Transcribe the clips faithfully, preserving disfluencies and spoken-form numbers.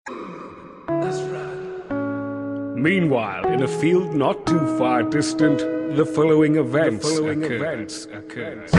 That's right. Meanwhile, in a field not too far distant, the following events The following occurred. events occurred.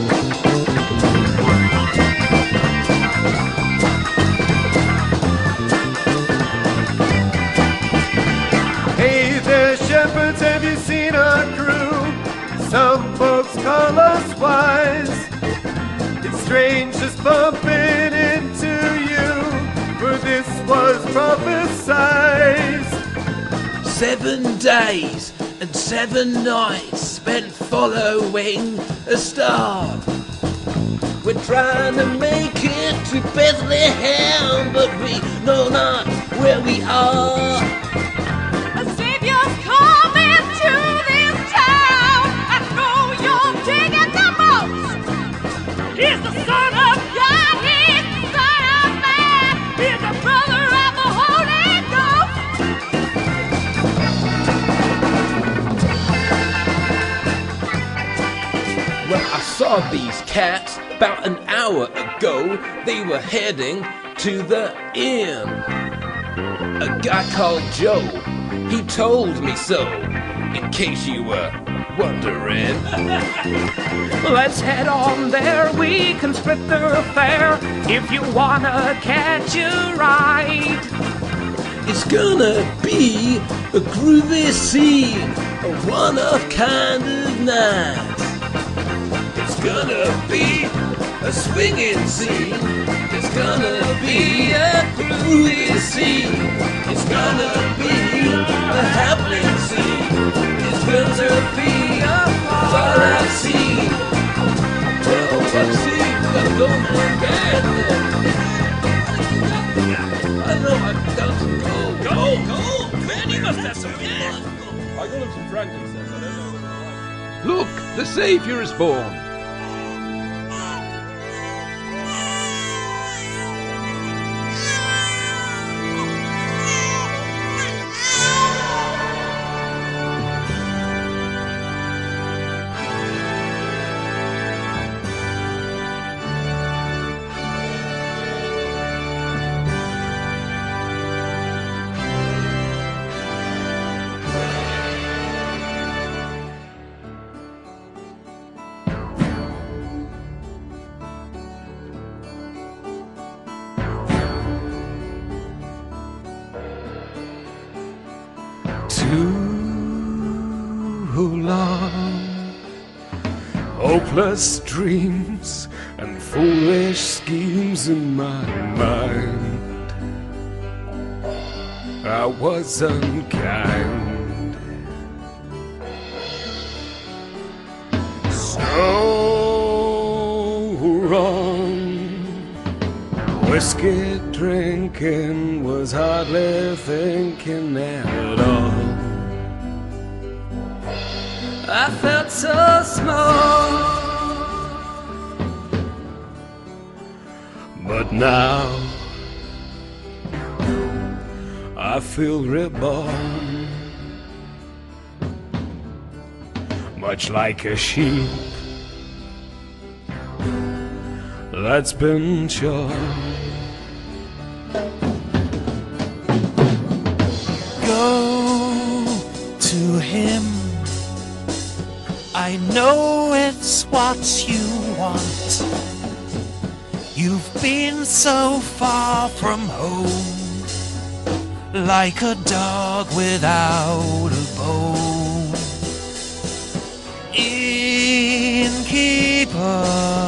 Hey there, shepherds, have you seen our crew? Some folks call us wise. It's strange just bumping into you, for this was prophesied. Seven days and seven nights spent following a star. We're trying to make it to Bethlehem, but we know not where we are. A Savior's coming to this town. I know you're digging the most. He's the Son of God, he's the Son of Man, he's the brother of the Holy Ghost. Well, I saw these cats about an hour ago. They were heading to the inn. A guy called Joe, he told me so, in case you were wondering. Let's head on there, we can split the fare if you wanna catch a ride. It's gonna be a groovy scene, a one-of-kind of night. It's gonna be a swinging scene. It's gonna be a groovy scene. It's gonna be a happening scene. It's gonna be a far-out scene. Well, what scene gonna go on bad? I know I've got to go. Go, go! Man, you must have some fun. I got him some frankincense. I don't know what it's like. Look, the Saviour is born. Too long, hopeless dreams and foolish schemes in my mind. I was unkind, so wrong. Whiskey drinking was hardly thinking at all. I felt so small, but now I feel reborn, much like a sheep that's been shorn. Go to him, I know it's what you want. You've been so far from home, like a dog without a bone. Innkeeper,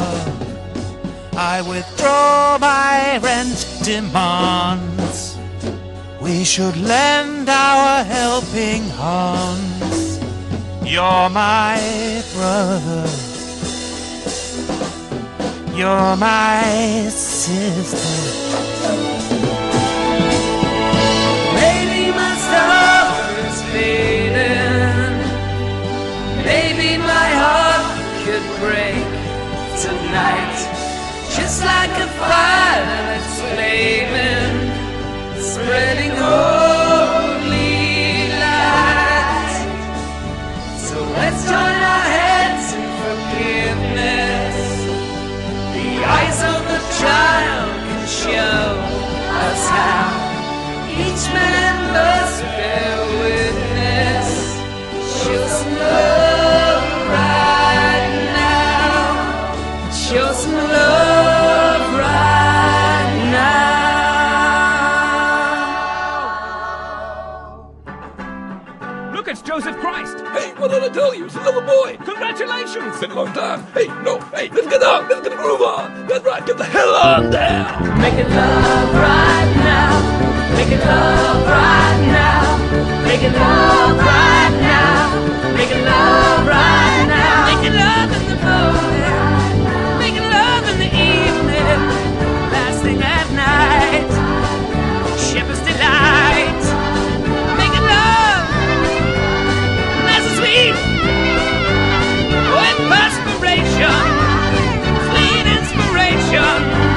I withdraw my rent demands. We should lend our helping hands. You're my brother, you're my sister. maybe my star is fading. Maybe my heart could break tonight, just like a fire that's flaming, spreading holy light. So let's join our hands in forgiveness. The eyes of the child can show Joseph Christ. Hey, what did I tell you? It's a little boy. Congratulations. It's been a long time. Hey, no, hey, let's get on. Let's get a groove on. That's right, get the hell on down. Making love right now. Making love right now. Making love right now. Making love right now. Making love in the morning. Making love in the evening. Last thing at night. Shepherd's delight. Making love. Nice and sweet. With perspiration. Sweet inspiration.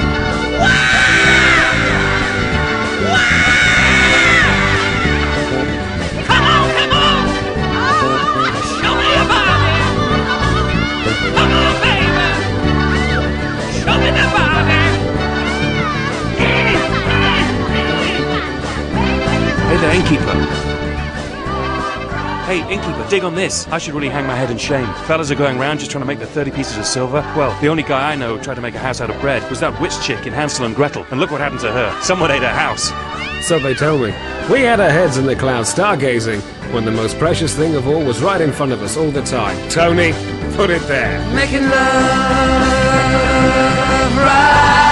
Hey there, innkeeper. Hey, innkeeper, dig on this. I should really hang my head in shame. Fellas are going round just trying to make the thirty pieces of silver. Well, the only guy I know who tried to make a house out of bread was that witch chick in Hansel and Gretel. And look what happened to her. Someone ate her house. So they tell me. We had our heads in the clouds stargazing when the most precious thing of all was right in front of us all the time. Tony, put it there. Making love right